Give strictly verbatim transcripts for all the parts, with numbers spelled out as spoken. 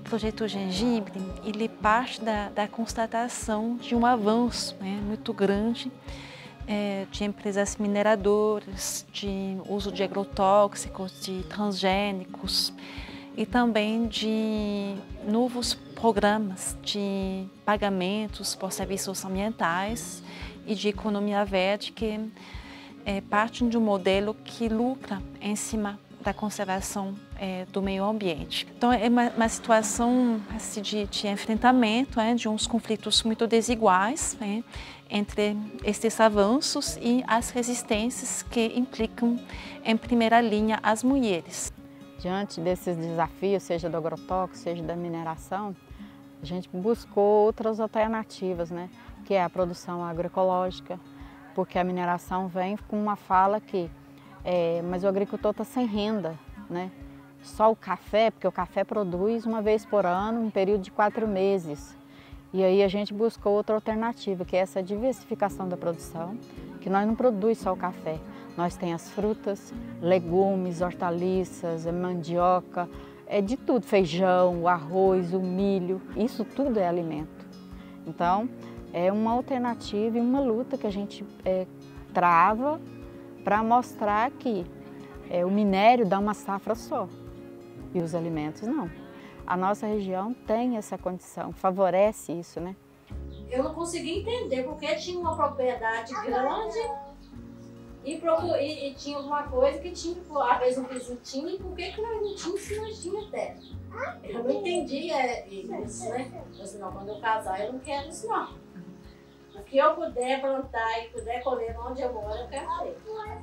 projeto Gengibre, ele parte da, da constatação de um avanço, né, muito grande é, de empresas mineradoras, de uso de agrotóxicos, de transgênicos e também de novos programas de pagamentos por serviços ambientais e de economia verde que é, partem de um modelo que lucra em cima da conservação é, do meio ambiente. Então é uma, uma situação assim, de, de enfrentamento é, de uns conflitos muito desiguais é, entre esses avanços e as resistências que implicam em primeira linha as mulheres. Diante desses desafios, seja do agrotóxico, seja da mineração, a gente buscou outras alternativas, né? Que é a produção agroecológica, porque a mineração vem com uma fala que É, mas o agricultor está sem renda, né? Só o café, porque o café produz uma vez por ano, um período de quatro meses. E aí a gente buscou outra alternativa, que é essa diversificação da produção, que nós não produzimos só o café. Nós temos as frutas, legumes, hortaliças, mandioca, é de tudo, feijão, o arroz, o milho, isso tudo é alimento. Então, é uma alternativa e uma luta que a gente é, trava para mostrar que é, o minério dá uma safra só e os alimentos não. A nossa região tem essa condição, favorece isso, né? Eu não consegui entender porque tinha uma propriedade grande e, e, e tinha alguma coisa que tinha, às vezes um vizinho tinha, e por que que nós não tínhamos se nós tínhamos terra? Eu não entendi é, isso, né? Eu disse, não, quando eu casar eu não quero isso não. O que eu puder plantar e puder colher onde eu moro, eu quero ter.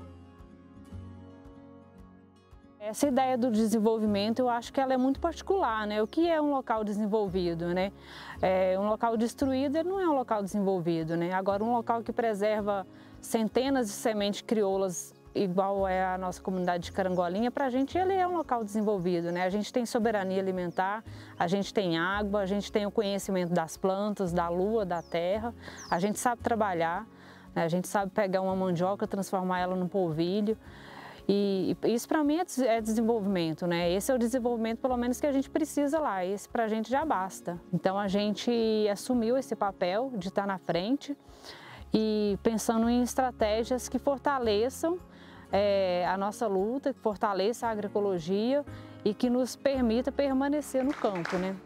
Essa ideia do desenvolvimento, eu acho que ela é muito particular, né? O que é um local desenvolvido, né? É, um local destruído não é um local desenvolvido, né? Agora, um local que preserva centenas de sementes crioulas, igual é a nossa comunidade de Carangolinha, para a gente ele é um local desenvolvido, né? A gente tem soberania alimentar, a gente tem água, a gente tem o conhecimento das plantas, da lua, da terra, a gente sabe trabalhar, né? A gente sabe pegar uma mandioca, transformar ela num polvilho. E isso para mim é desenvolvimento, né? Esse é o desenvolvimento pelo menos que a gente precisa lá, esse para a gente já basta. Então a gente assumiu esse papel de estar na frente e pensando em estratégias que fortaleçam é, a nossa luta, que fortaleça a agroecologia e que nos permita permanecer no campo, né?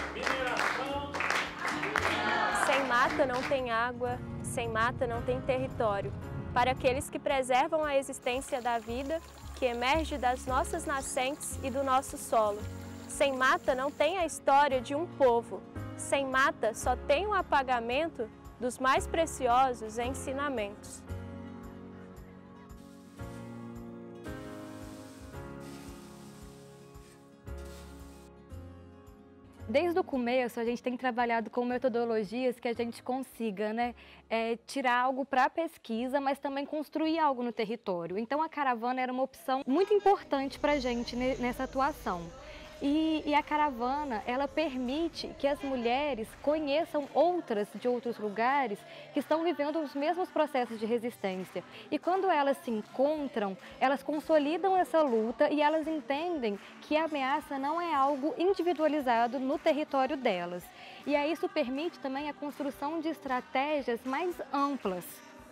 Sem mata não tem água, sem mata não tem território. Para aqueles que preservam a existência da vida que emerge das nossas nascentes e do nosso solo. Sem mata não tem a história de um povo. Sem mata só tem o apagamento dos mais preciosos ensinamentos. Desde o começo, a gente tem trabalhado com metodologias que a gente consiga, né, é, tirar algo para a pesquisa, mas também construir algo no território. Então, a caravana era uma opção muito importante para a gente nessa atuação. E, e a caravana, ela permite que as mulheres conheçam outras de outros lugares que estão vivendo os mesmos processos de resistência. E quando elas se encontram, elas consolidam essa luta e elas entendem que a ameaça não é algo individualizado no território delas. E aí isso permite também a construção de estratégias mais amplas.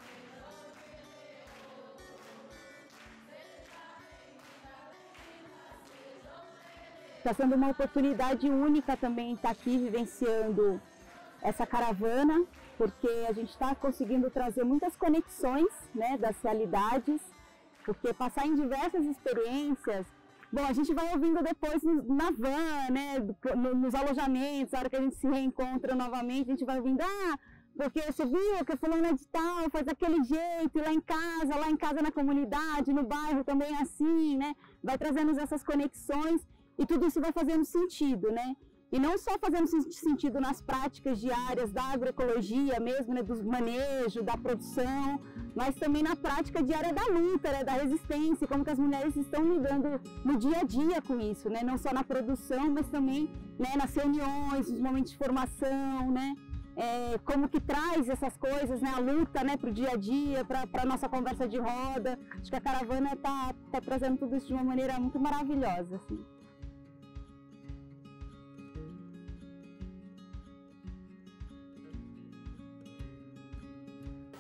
Está sendo uma oportunidade única também estar aqui vivenciando essa caravana, porque a gente está conseguindo trazer muitas conexões, né, das realidades, porque passar em diversas experiências, bom, a gente vai ouvindo depois na van, né, nos alojamentos, a hora que a gente se reencontra novamente, a gente vai ouvindo, ah, porque você viu que a fulana de tal faz daquele jeito, lá em casa, lá em casa na comunidade, no bairro também é assim, né, vai trazendo essas conexões. E tudo isso vai fazendo sentido, né? E não só fazendo sentido nas práticas diárias da agroecologia mesmo, né? Do manejo, da produção, mas também na prática diária da luta, né? Da resistência, como que as mulheres estão lidando no dia a dia com isso, né? Não só na produção, mas também, né, nas reuniões, nos momentos de formação, né? É, como que traz essas coisas, né? A luta, né? Para o dia a dia, para a nossa conversa de roda. Acho que a caravana está tá trazendo tudo isso de uma maneira muito maravilhosa, assim.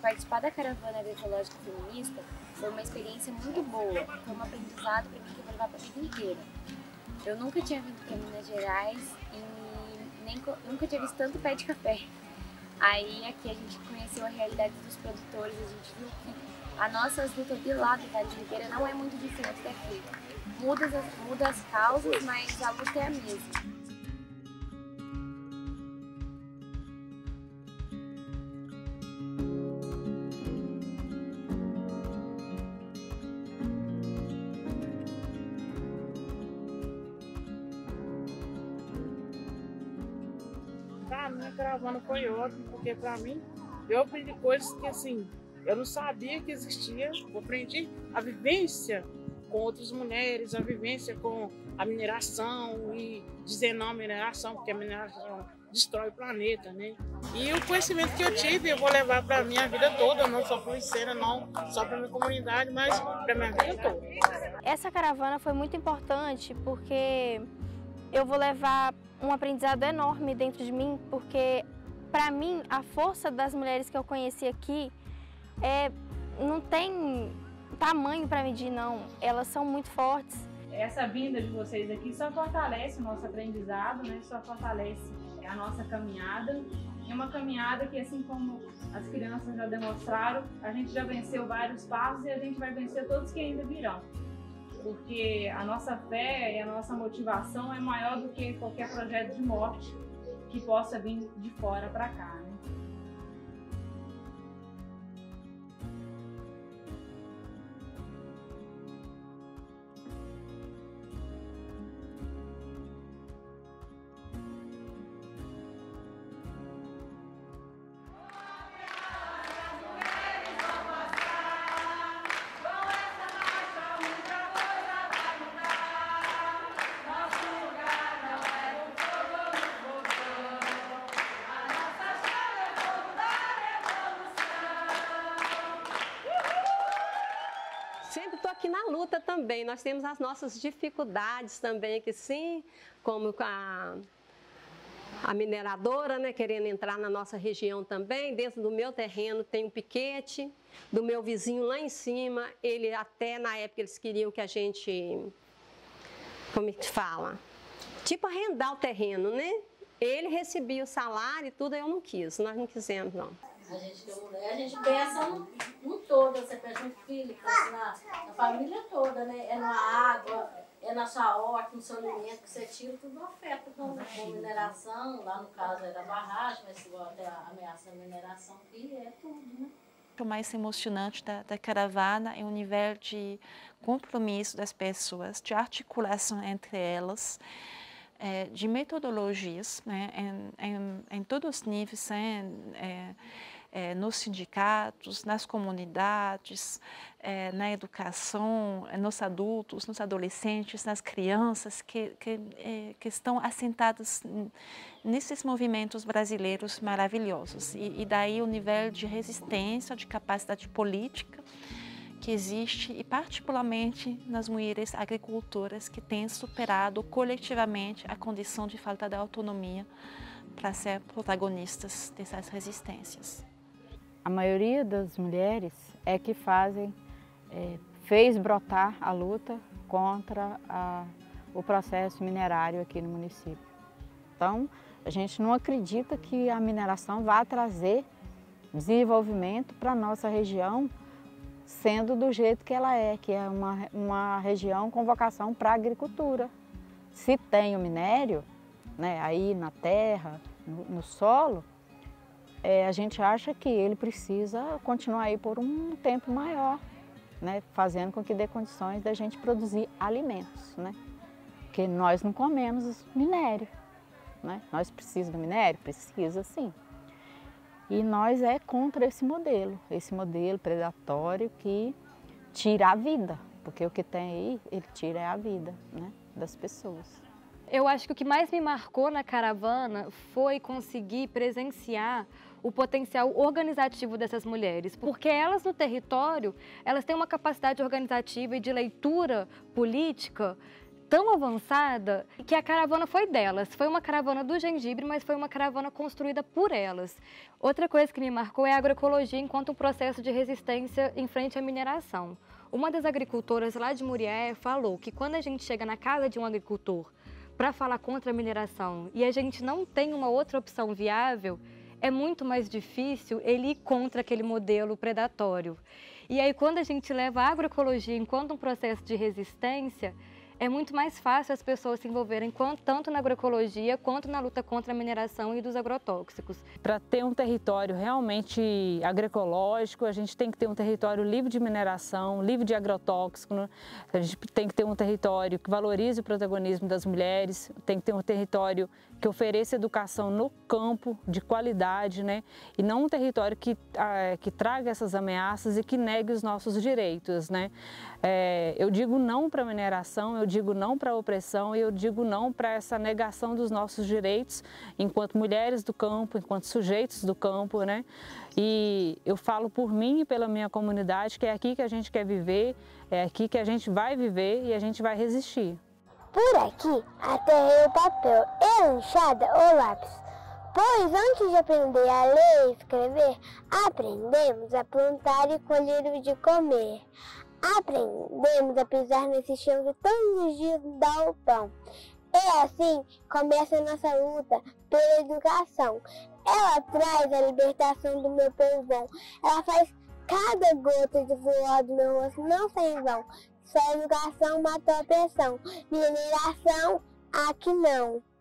participar da caravana agroecológica feminista foi uma experiência muito boa, foi um aprendizado para mim que eu vou levar para a vida inteira. Eu nunca tinha vindo para Minas Gerais e nem, nunca tinha visto tanto pé de café. Aí aqui a gente conheceu a realidade dos produtores, a gente viu que a nossa luta de lá do Vale do Ribeira não é muito diferente daqui. Muda as, muda as causas, mas a luta é a mesma. Pra mim, a caravana foi ótima, porque pra mim, eu aprendi coisas que, assim, eu não sabia que existia. Eu aprendi a vivência com outras mulheres, a vivência com a mineração e dizer não à mineração, porque a mineração destrói o planeta, né? E o conhecimento que eu tive, eu vou levar pra minha vida toda, não só para o Icena, não só pra minha comunidade, mas pra minha vida toda. Essa caravana foi muito importante porque eu vou levar um aprendizado enorme dentro de mim, porque para mim a força das mulheres que eu conheci aqui é, não tem tamanho para medir, não. Elas são muito fortes. Essa vinda de vocês aqui só fortalece o nosso aprendizado, né? Só fortalece a nossa caminhada. É uma caminhada que, assim como as crianças já demonstraram, a gente já venceu vários passos e a gente vai vencer todos que ainda virão. Porque a nossa fé e a nossa motivação é maior do que qualquer projeto de morte que possa vir de fora para cá, né? Sempre estou aqui na luta também, nós temos as nossas dificuldades também aqui sim, como a, a mineradora, né, querendo entrar na nossa região também. Dentro do meu terreno tem um piquete, do meu vizinho lá em cima, ele até na época eles queriam que a gente, como é que fala, tipo arrendar o terreno, né? Ele recebia o salário e tudo, eu não quis, nós não quisemos não. A gente que é mulher, a gente pensa no, no todo, você pensa no filho, pensa na, na família toda, né? É na água, é na sua horta, no seu alimento que você tira, tudo afeta com, com mineração. Lá no caso era barragem, mas igual até ameaça a mineração aqui, é tudo, né? O mais emocionante da, da caravana é o nível de compromisso das pessoas, de articulação entre elas, é, de metodologias, né, em, em, em todos os níveis, em, é, é, nos sindicatos, nas comunidades, é, na educação, nos adultos, nos adolescentes, nas crianças que, que, é, que estão assentadas nesses movimentos brasileiros maravilhosos. E, e daí o nível de resistência, de capacidade política que existe, e particularmente nas mulheres agricultoras que têm superado coletivamente a condição de falta de autonomia para ser protagonistas dessas resistências. A maioria das mulheres é que fazem, é, fez brotar a luta contra a, o processo minerário aqui no município. Então, a gente não acredita que a mineração vá trazer desenvolvimento para a nossa região, sendo do jeito que ela é, que é uma, uma região com vocação para a agricultura. Se tem o minério, né, aí na terra, no, no solo, é, a gente acha que ele precisa continuar aí por um tempo maior, né, fazendo com que dê condições da gente produzir alimentos, né? Porque nós não comemos minério, né? Nós precisamos do minério? Precisa, sim. E nós é contra esse modelo, esse modelo predatório que tira a vida, porque o que tem aí, ele tira a vida, né, das pessoas. Eu acho que o que mais me marcou na caravana foi conseguir presenciar o potencial organizativo dessas mulheres, porque elas no território, elas têm uma capacidade organizativa e de leitura política tão avançada que a caravana foi delas. Foi uma caravana do gengibre, mas foi uma caravana construída por elas. Outra coisa que me marcou é a agroecologia enquanto um processo de resistência em frente à mineração. Uma das agricultoras lá de Murié falou que quando a gente chega na casa de um agricultor para falar contra a mineração e a gente não tem uma outra opção viável, é muito mais difícil ele ir contra aquele modelo predatório. E aí, quando a gente leva a agroecologia enquanto um processo de resistência, é muito mais fácil as pessoas se envolverem tanto na agroecologia quanto na luta contra a mineração e dos agrotóxicos. Para ter um território realmente agroecológico, a gente tem que ter um território livre de mineração, livre de agrotóxico, né? A gente tem que ter um território que valorize o protagonismo das mulheres, tem que ter um território que ofereça educação no campo, de qualidade, né? E não um território que, ah, que traga essas ameaças e que negue os nossos direitos, né? É, eu digo não para a mineração, eu digo não para a opressão e eu digo não para essa negação dos nossos direitos enquanto mulheres do campo, enquanto sujeitos do campo, né? E eu falo por mim e pela minha comunidade que é aqui que a gente quer viver, é aqui que a gente vai viver e a gente vai resistir. Por aqui, a terra é o papel, é a enxada ou lápis. Pois antes de aprender a ler e escrever, aprendemos a plantar e colher o de comer. Aprendemos a pisar nesse chão que todos os dias dá o pão. E assim começa a nossa luta pela educação. Ela traz a libertação do meu povão. Ela faz cada gota de suor do meu rosto não sem vão. Só a educação matou a pressão. Mineração, aqui não.